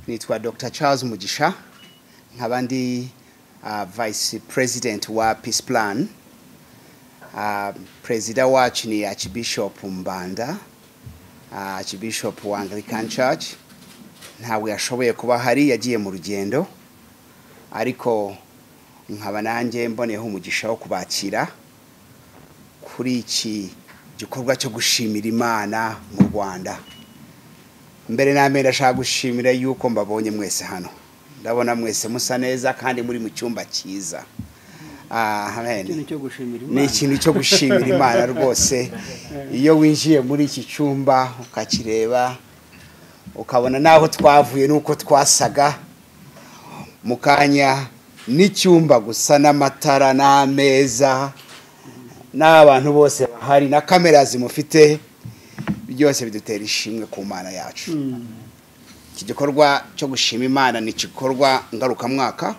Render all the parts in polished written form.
nitwa Dr. Charles Mugisha nkabandi Vice President wa Peace Plan. President wacu ni Archbishop Mbanda, Archbishop wa Anglican Church. Ntabwo yashoboye kuba hari, yagiye mu rugendo, ariko nkaba nanjye mboneyeho umugisha wo kubakira kuri iki gikorwa cyo gushimira Imana mu Rwanda. Mbere na mbere ndashaka gushimira yuko mbabonye mwese hano. Ndabona mwese musa neza kandi muri mu cyumba cyiza. Amen. Ni ikintu cyo gushimira Imana rwose. Iyo winjiye muri iki cyumba ukakireba ukabona naho twavuye nuko twasaga, mukanya n'icyumba gusa n'amatara n'ameza n'abantu bose bahari na kamera zimufite, byose bidutera ishimwe ku Mana yacu. Iki gikorwa cyo gushima Imana ni igikorwa ngarukamwaka.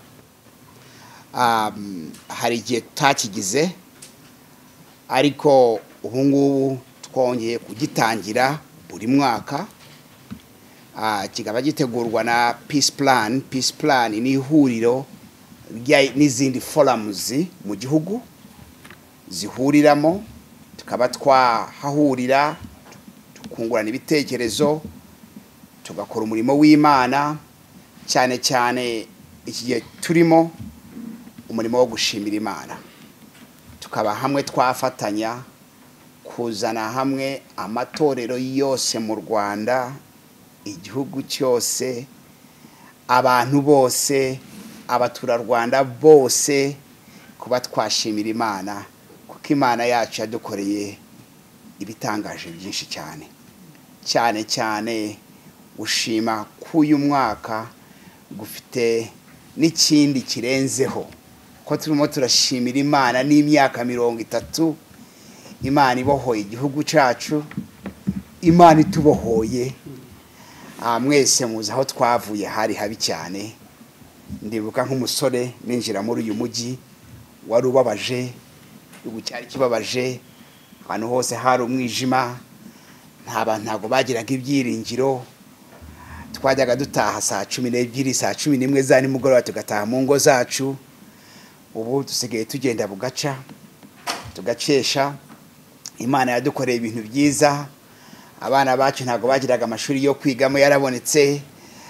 Hari igihe tutakigize, ariko ubu ngubu twongeye kugitangira buri mwaka. Kikaba gitegurwa na Peace Plan. Peace Plan ni ihuriro n'izindi forums mu gihugu zihuriramo, tukaba twahahurira tukungurana ibitekerezo, tugakora umurimo w'Imana, cyane cyane iki gihe turimo umurimo wo gushimira Imana. Tukaba hamwe twafatanya kuzana hamwe amatorero yose mu Rwanda, igihugu cyose, abantu bose, abaturarwanda bose, kuba twashimira Imana, kuko Imana yacu yadukoreye ibitangaje byinshi cyane. Cyane cyane ushima k'uyu mwaka gufite n'ikindi kirenzeho, ko turimo turashimira Imana n'imyaka 30 Imana ibohoye igihugu cyacu, Imana itubohoye. Mwese muzi aho twavuye hari habi cyane. Ndibuka nk'umusore ninjira muri uyu mujyi wari ubabaje, cyari kibabaje, ahantu hose hari umwijima, ntago bagiraga ibyiringiro. Twajyaga dutaha saa 12 saa 11 za nimugoroba tugataha mu ngo zacu. Ubu dusigaye tugenda bugaca tugacesha. Imana yadukoreye ibintu byiza. Abana bacu ntago bagiraga amashuri yo kwigamo yarabonetse.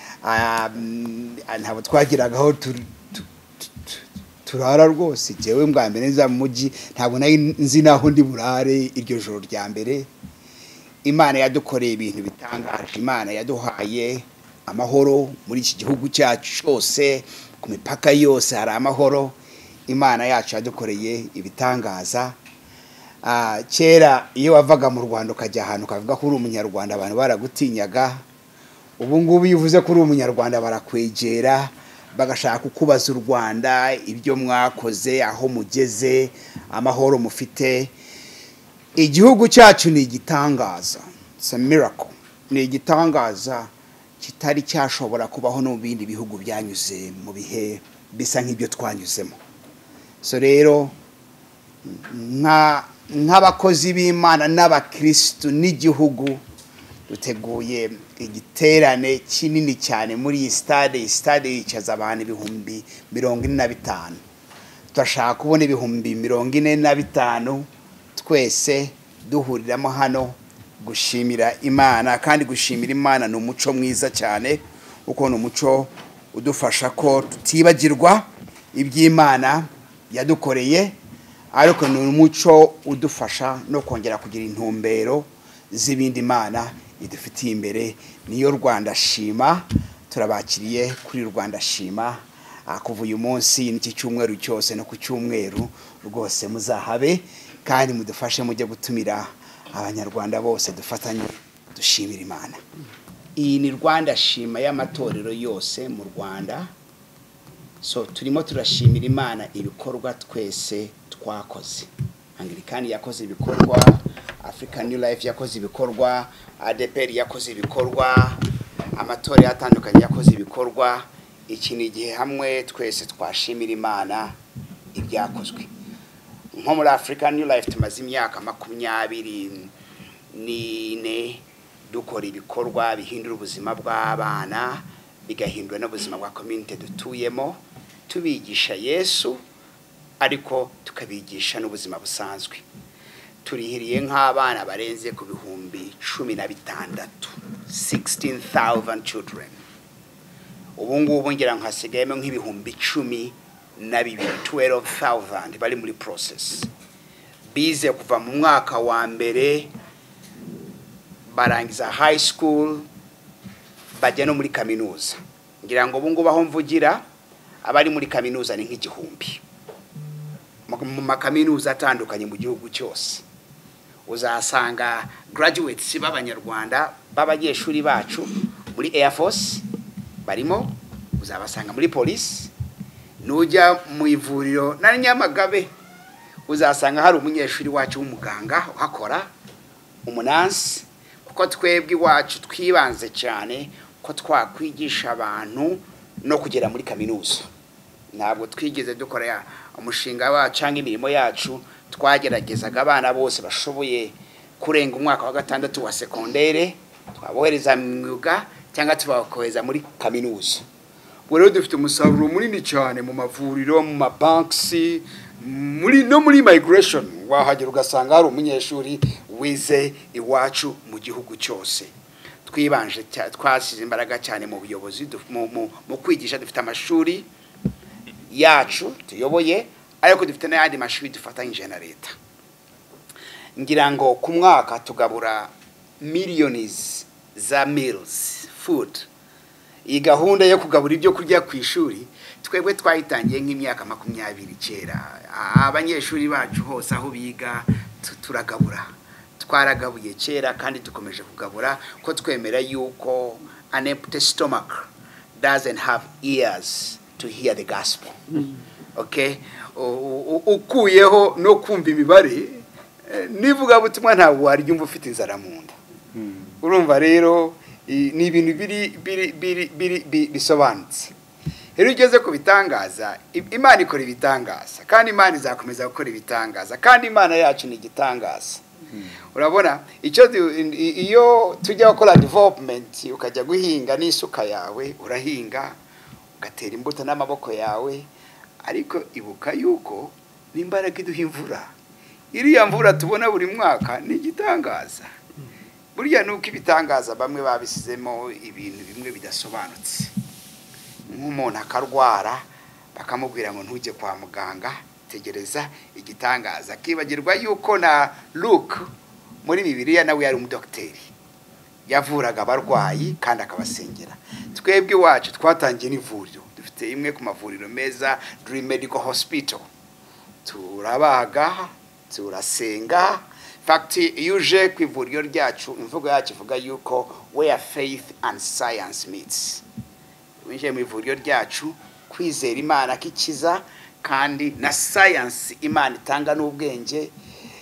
Ntabwo twagiragaho turara rwose. Jewe mbwa mbere nza mu mujyi ntabwo nari nzi naho ndi burare iryo joro rya mbere. Imana yadukoreye ibintu bitangaje. Imana yaduhaye amahoro muri iki gihugu cyacu cyose, ku mipaka yose hari amahoro. Imana yacu yadukoreye ibitangaza. Kera iyo wavaga mu Rwanda ukajya ahantu ukavuga ko uri umunyarwanda, abantu baragutinyaga. Ubu ngubu yivuze ko uri umunyarwanda barakwegera, bagashaka kukubaza u Rwanda, ibyo mwakoze, aho mugeze, amahoro mufite. Igihugu cyacu ni igitangaza. It's a miracle. Ni igitangaza kitari cyashobora kubaho no mu bindi bihugu byanyuze mu bihe bisa nk'ibyo twanyuzemo. So rero nk'abakozi b'Imana n'abakristo n'igihugu duteguye igiterane kinini cyane muri iyi stade yicaza abantu 45,000. Turashaka kubona 45,000 twese duhuriramo hano gushimira Imana. Kandi gushimira Imana ni umuco mwiza cyane, uko ni umuco udufasha ko tutibagirwa iby'Imana yadukoreye, ariko ni umuco udufasha no kongera kugira intumbero z'ibindi Imana idufitiye imbere. Niyo Rwanda Shima. Turabakiriye kuri Rwanda Shima kuva uyu munsi n'iki cyumweru cyose no ku cyumweru rwose muzahabe, kandi mudufashe mujye gutumira abanyarwanda bose dufatanye dushimira Imana. Iyi ni Rwanda Shima y'amatorero yose mu Rwanda. So turimo turashimira Imana ibikorwa twese twakoze. Anglican yakoze ibikorwa, African New Life yakoze ibikorwa, ADPR yakoze ibikorwa, amatorero atandukanye yakoze ibikorwa. Iki ni igihe hamwe twese twashimira Imana ibyakozwe. Nko muri African New Life tumaze imyaka 24 dukora ibikorwa bihindura ubuzima bw'abana, igahindura n'ubuzima bwa community dutuyemo, tubigisha Yesu ariko tukabigisha n'ubuzima busanzwe. Turihiriye nk'abana barenze ku bihumbi 16, 16,000 children. Ubu ngubu ngira nkasigayemo nk'ibihumbi 12, 12,000 bari muri process. Bize kuva mu mwaka wa mbere barangiza high school bajya no muri kaminuza. Ngira ngo ubu ngubu aho mvugira abari muri kaminuza ni nk'igihumbi. Mu makaminuza atandukanye mu gihugu cyose uzasanga graduates b'abanyarwanda b'abanyeshuri bacu muri Air Force barimo, uzabasanga muri police, nujya mu ivuriro na Nyamagabe uzasanga hari umunyeshuri wacu w'umuganga uhakora, umunansi, kuko twebwe iwacu twibanze cyane ko twakwigisha abantu no kugera muri kaminuza. Ntabwo twigeze dukora umushinga wacu cyangwa imirimo yacu twageragezaga abana bose bashoboye kurenga umwaka wa 6 wa secondaire twabohereza mu myuga cyangwa tubakohereza muri kaminuza. Rero dufite umusaruro munini cyane mu mavuriro, mu mabanks, muri migration. Wahagera ugasanga hari umunyeshuri wize iwacu mu gihugu cyose. Twibanje twasize imbaraga cyane mu buyobozi mu kwigisha. Dufite amashuri yacu tuyoboye ariko dufite n'ayandi mashuri dufatanyije na leta. Ngira ngo ku mwaka tugabura millions za meals food. Iyi gahunda yo kugabura ibyo kurya ku ishuri twebwe twayitangiye nk'imyaka 20 kera. Abanyeshuri bacu hose aho biga turagabura. Twaragabuye kera kandi dukomeje kugabura ko twemera yuko an empty stomach doesn't have ears to hear the gospel. Okay? Ukuyeho no kumva imibare nivuga butumwa ntabwo waryumva ufite inzara mu nda. Urumva rero ni ibintu biri bisobanutse. Rero ugeze ku bitangaza, Imana ikora ibitangaza kandi Imana izakomeza gukora ibitangaza kandi Imana yacu ni igitangaza. Urabona iyo tujya gukora development ukajya guhinga n'isuka yawe, urahinga ugatera imbuto n'amaboko yawe, ariko ibuka yuko n'imbaraga iduha imvura. Iriya mvura tubona buri mwaka ni igitangaza. Burya nuko ibitangaza bamwe babisizemo ibintu bimwe bidasobanutse. Nk'umuntu akarwara bakamubwira ngo ntujye kwa muganga, tegereza igitangaza. Kibagirwa yuko na Luke muri Bibiliya nawe yari umudokiteri, yavuraga abarwayi kandi akabasengera. Twebwe iwacu twatangiye n'ivuriro, dufite imwe ku mavuriro meza, Dream Medical Hospital. Turabaga, turasenga. Fact uje ku ivuriro ryacu, imvugo yacu ivuga yuko where faith and science meets. Winje mu ivuriro ryacu kwizera Imana kikiza kandi na science Imana itanga n'ubwenge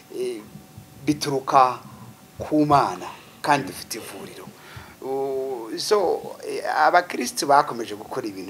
bituruka ku Mana kandi dufite ivuriro. So abakristo bakomeje gukora ibintu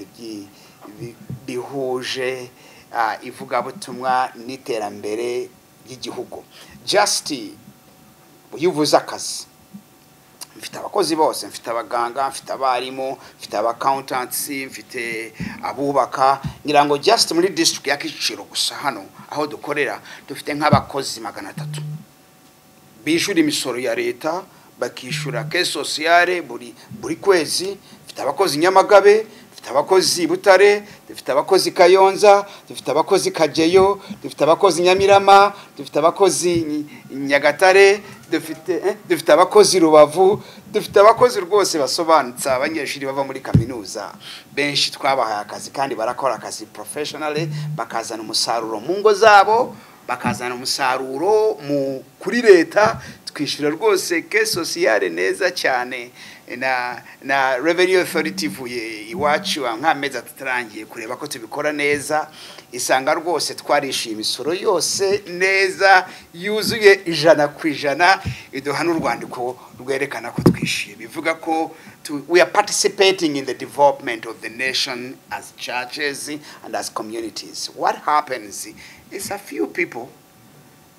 bihuje ivuga butumwa n'iterambere ry'igihugu. Just yuvuze akazi, mfite abakozi bose, mfite abaganga, mfite abarimu, mfite abaccountants, mfite abubaka. Ngira ngo just muri district ya Kicukiro gusa hano aho dukorera dufite nk'abakozi 300 bishura imisoro ya leta, bakishura caisse sociale buri kwezi. Mfite abakozi Nyamagabe, dufite abakozi Butare, dufite abakozi Kayonza, dufite abakozi Kageyo, dufite abakozi Nyamirama, dufite abakozi Nyagatare, dufite abakozi Rubavu, dufite abakozi rwose basobanutse. Abanyeshuri bava muri kaminuza benshi twabahaye akazi kandi barakora akazi professionally, bakazana umusaruro mu ngo zabo, bakazana umusaruro kuri leta. Twishura rwose caisse sociale neza cyane na Revenue Authority vuye iwacu nk'amezi atarangiye kureba ko tubikora neza. Isanga rwose twarishima imisoro yose neza yuzuye 100%, iduha n'urwandiko rwerekana ko twishimiye. Bivuga ko we are participating in the development of the nation as churches and as communities. What happens is a few people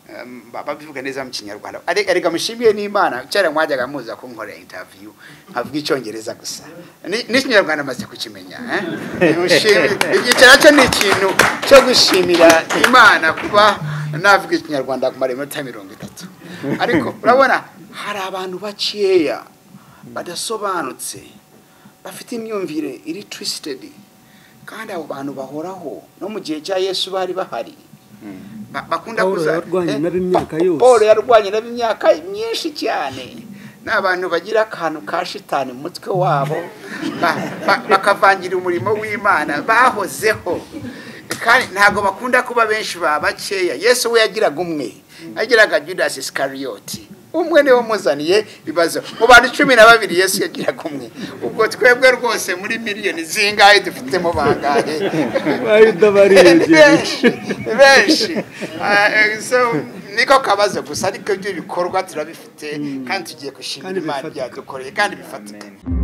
babivuga neza mu kinyarwanda arega mushimiye n'Imana cyane mwajyaga muza kunkorera interview nkavuga icyongereza gusa n'ikinyarwanda maze kukimenya mushimiye igicara cyo ni ikintu cyo gushimira Imana kuba navuga ikinyarwanda kumara iminota 30 ariko urabona hari abantu bakeya badasobanutse bafite imyumvire iri twisted kandi abo bantu bahoraho no mu gihe cya Yesu bari bahari bakunda kuza Paul yarwanye n'imyaka myinshi cyane n'abantu bagira akantu ka shitani mu mutwe wabo bakavangira umurimo w'Imana bahozeho kandi ntago bakunda kuba benshi babakeya Yesu we yagiraga umwe yagiraga Judas Iscariot umwe niwe muzaniye bibazo mu bantu 12 Yesu yagiraga umwe ubwo twebwe rwose muri miliyoni zingahe dufitemo bangahe benshi so niko kabazo gusa ariko ibyo bikorwa turabifite kandi tugiye gushimira Imana byadukoreye kandi bifatika